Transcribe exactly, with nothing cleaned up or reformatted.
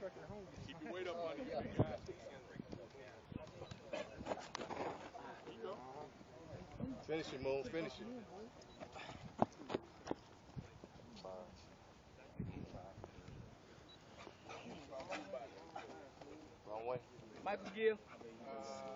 Keep your weight up on these big guys. Finish it, Moon. Finish it. Wrong way. Michael Gill.